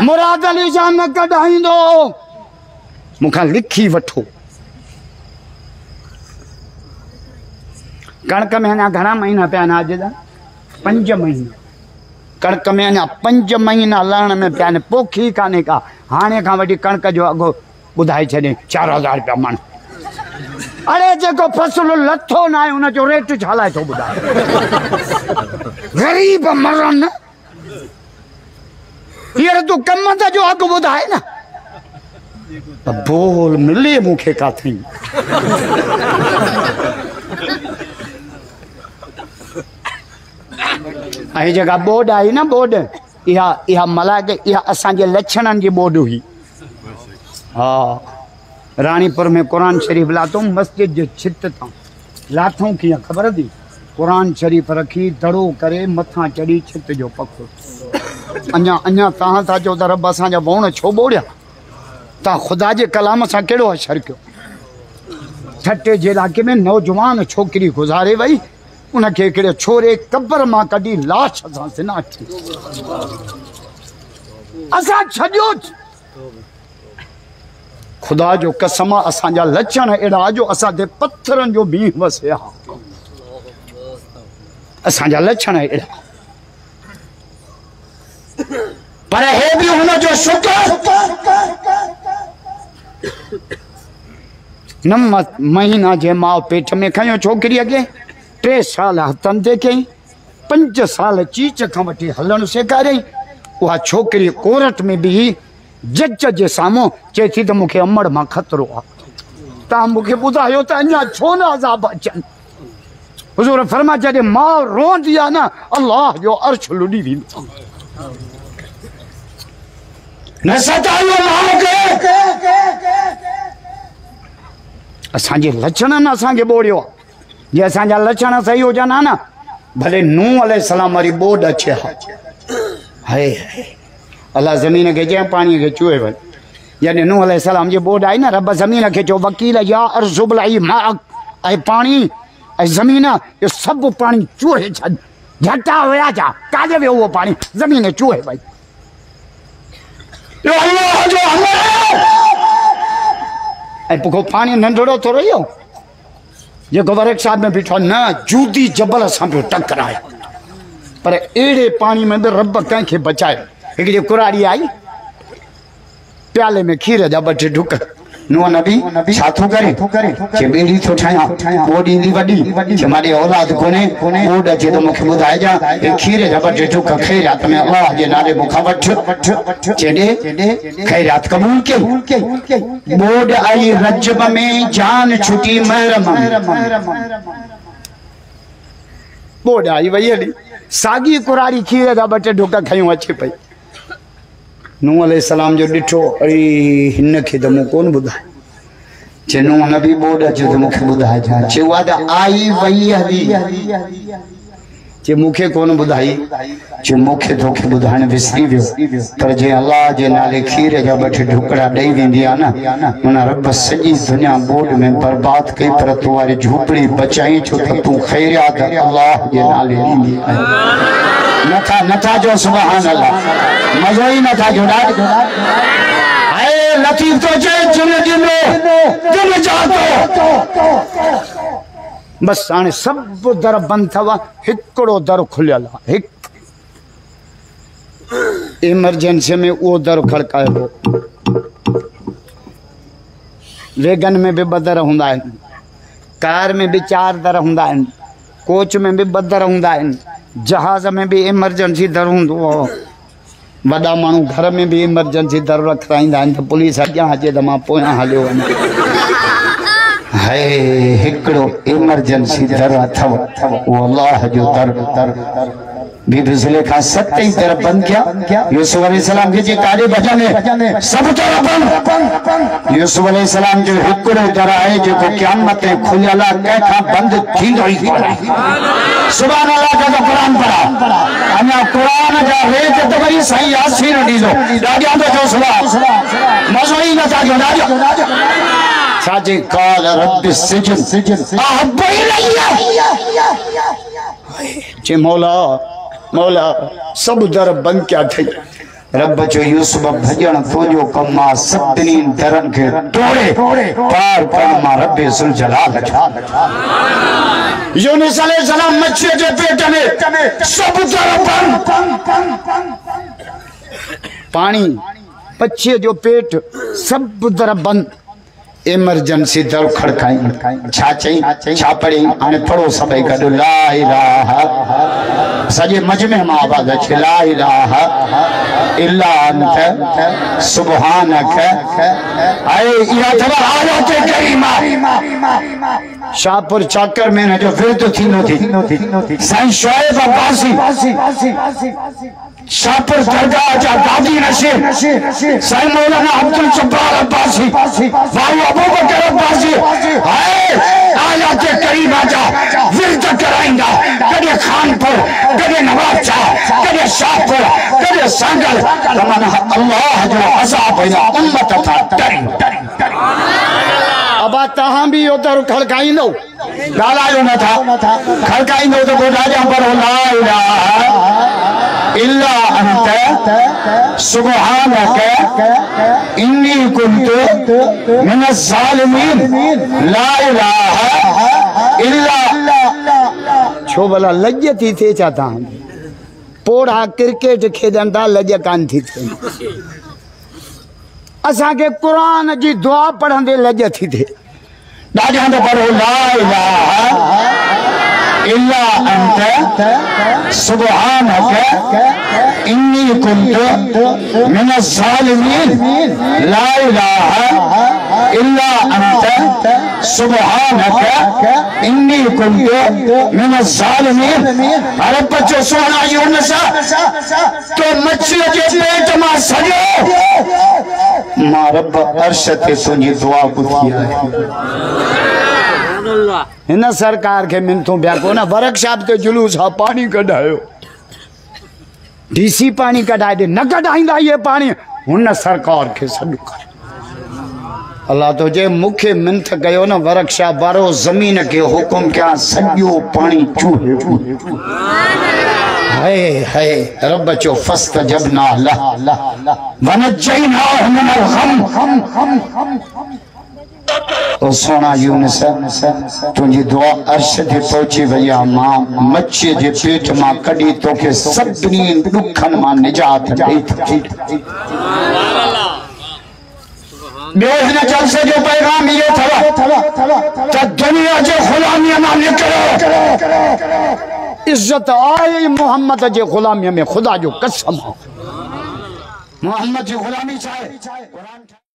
मुराद अली शाह न कढाईंदो मुखा लिखी वठो। कणक में अञा घणा महीना पिया आहिनि? अॼु जा 5 महीना। कणक में अञा 5 महीना लहण में पिया आहिनि, पोखी कान्हे का। हाणे खां वठी कणक जो अघु ॿुधाए छॾे 4000 रुपया मण। अरे जेको फसल लथो न आहे उनजो रेट छा लाइ थो ॿुधाए? ग़रीब मरनि। हींअर तूं कम जो अघु ॿुधाए न, त बोल मिले मूंखे काथई। ऐं जेका बोड आई न, बोड इहा मलाके इहा असांजे लछणनि जी बोड हुई। हा, रानीपुर में कुरान शरीफ़ लाथो मस्जिद जे छित तां। लाथूं कीअं ख़बर थी? कुरान शरीफ़ रखी दड़ो करे मथां चढ़ी छित जो पको। अञा तव्हां था चओ त रब असांजा वण छो ॿोड़िया? तव्हां ख़ुदा जे कलाम सां कहिड़ो असरु कयो? ठटे जे इलाइक़े में नौजवान छोकिरी गुज़ारे वई, उनखे हिकिड़े छोरे कब्र मां कढी लाश सां सिना थी। असां छॾियो। ख़ुदा जो कसम असांजा लछण अहिड़ा जो असां ते पत्थरनि जो मींहुं वसे हा। असांजा लछण अहिड़ा। पर हे बि हुनजो शुक्र। 9 महीना जे माउ पेट में खयो छोकिरीअ खे। 3 साल हथनि ते कयईं, 5 साल चीच खां वठी हलणु सेखारियईं। उहा छोकिरी कोर्ट में बि जज जे साम्हूं चए थी त मूंखे अमड़ मां ख़तरो आहे। तव्हां मूंखे ॿुधायो त अञा छो न अज़ाब अचनि? हुज़ूर फरमाए जॾहिं माउ रोंदी आहे न, अल्लाह जो अर्श लुॾी वेंदो। न सतायो माउ खे। असांजे लछणनि असांखे ॿोड़ियो आहे। जे असांजा लछण सही हुजनि हा न, भले नूह अलैहिस्सलाम वारी बोड अचे हा। हाय अल्लाह ज़मीन खे चयईं पाणीअ खे चुए वञ। जॾहिं नूह अलैहिस्सलाम जी बोड आई न, रब ज़मीन खे चयो वकील या अर्ज़ु इब्लई माअक, ऐं पाणी ऐं ज़मीन इहो सभु पाणी चुए छॾ। झटा हुया छा? काॾे वियो उहो पाणी? ज़मीन चुए वई। ऐं पोइ पाणी नंढड़ो थोरो इहो जेको वर्कशॉप में बीठो न, जूदी जबल सां पियो टकराए। पर अहिड़े पाणी में बि रब कंहिंखे बचायो। हिकिड़ी कुराड़ी आई, प्याले में खीर जा 2 ढुक। नूह नबी छा थो करे? के बेड़ी थो ठाहियां, बोड ईंदी वॾी। जे माॾे औलाद कोन्हे, बोड अचे त मूंखे ॿुधाइजां। हे खीर जा 2 ढुक ख़ैरात में अल्लाह जे नाले मूंखां वठ। चेॾे ख़ैरात क़बूल कई। बोड आई रजब में, जान छुटी महरम में। बोड आई वई हली, साॻी कुराड़ी खीर जा 2 ढुक खयूं अचे पई। नूह अलैहिस्सलाम जो ॾिठो, अरे हिन खे त मूं कोन ॿुधायो। जे नूह नबी बोड अचे त मूंखे ॿुधाइजां। जे उहा त आई वई हली, जे मूंखे कोन ॿुधाई, जे मूंखे तोखे ॿुधाइण विसरी वियो। पर जे अल्लाह जे नाले खीर जा 2 ढुकड़ा ॾेई वेंदी आहे न, हुन रब सॼी दुनिया बोड में बर्बाद कई, पर तूं वारी झूपड़ी बचाई छो त तूं ख़ैरियत अल्लाह जे नाले ॾींदी आहे। नथा जो सुभान अल्लाह, मज़ो ई नथा जो। हाय लतीफ़ तो चए जिन ॾिनो जिन चाहतो। बस हाणे सभु दर बंदि अथव, हिकिड़ो दर खुलियल आहे। इमरजेंसी में उहो दर खड़कायो। वेगन में भी 2 दर हूंदा आहिनि, कार में भी 4 दर हूंदा आहिनि, कोच में भी 2 दर हूंदा आहिनि, जहाज़ में भी इमरजेंसी दर हूंदो हो। वॾा माण्हू घर में भी इमरजेंसी दर रखाईंदा आहिनि त पुलिस अॻियां अचे त मां पोयां हलियो वञा। हाय हिकिड़ो इमरजेंसी दर अथव, उहो अल्लाह जो दर। बीबी ज़ुलेखा 7 दर बंदि किया। यूसुफ अलैहिस्सलाम खे जे काॾे भॼंदे सभु दर बंदि। यूसुफ अलैहिस्सलाम जो हिकिड़ो दर आहे जेको क़यामत में खुलियल आहे, कंहिंखां बंदि थींदो ई कोन्हे। सुभान अल्लाह का कुरान पढ़ा। अञा कुरान जा रेत त वरी साईं यासीन ॾींदो। ॾाढियां जो सुभान मज़ो ई नथा जो। ॾाढो साजे काल रब सिजन अहब इलैया। जे मौला सब दर बंद क्या थे। रब जो यूसुफ भजन तुझो कमा सभिनी दरन के तोड़े पार परमा रब्बे सुल जलाल यूनुस अलैहिस्सलाम मच्छी के पेट में सब तरफ पानी पक्षी जो पेट सब तरफ बंद इमरजेंसी दर खड़काई छा चई छा पड़ी आने पढ़ो सब गड ला इलाहा सजे मजमे में आवाज अचे ला इलाहा इल्ला अंत सुबहानक आए या थवा आयत करीमा शाहपुर चाकर में न जो विरद थी साईं शुएब अब्बासी शाहपुर दरगाह जा दादी नशीर साईं मौलाना अब्दुल जब्बार अब्बासी भाई अबू बकर अब्बासी हाय आयत करीमा जा विरद कराइंदा कदे खानपुर कदे नवाबशा कदे शाहपुर कदे सांगल तमन्ना अल्लाह जो अज़ाब या उम्मत था डरिन अब तहां भी उधर खड़काई लो गालायो न था खड़काई लो तो राजा पर ला इलाहा इल्ला अंत सुबहानक इन्नी कुन्तु मिनज़ ज़ालिमीन ला इलाहा इल्ला छो भला लज थी थे चाहता पोड़ा क्रिकेट खेडन था लज कान थी थे असा के कुरान जी दुआ पढ़ंदे लज थी थे दादा तो पढ़ो ला इलाहा इल्ला अंत सुबहानक इन्नी कुन्तु मिनज़ ज़ालिमीन ला इलाहा इल्ला अंत सुबहानक इन्नी कुन्तु मिनज़ ज़ालिमीन अरे बच्चों सोना यूनुस तो मच्छी के पेट में सजो मां रब अर्श ते तुझी दुआ बुधी है इन सरकार के मिनतों बिया को ना वर्कशॉप ते जुलूस हा पानी कढायो डीसी पानी कढाए दे न कढाइंदा ये पानी हुन सरकार के सॾु कर अल्लाह तो जे मुखे मिनत कयो न वर्कशॉप वारो जमीन के हुकुम क्या सॼो पानी चूहे हाय हाय रब चो फस्तजबना लह वनजैनाहु मिनल गम ओ सोना यूनुस तुझी दुआ अर्श ते पहुंची वई आ मां मच्छी जे पेट मां कढी तोखे सभिनी दुखन मां निजात ॾेई थी ॿियो हिन जलसे जो पैगाम इहो अथव त दुनिया जे ग़ुलामीअ मां निकिरो इज्जत आहे मोहम्मद जे ग़ुलामीअ में खुदा जो कसम मोहम्मद जी ग़ुलामी छा आहे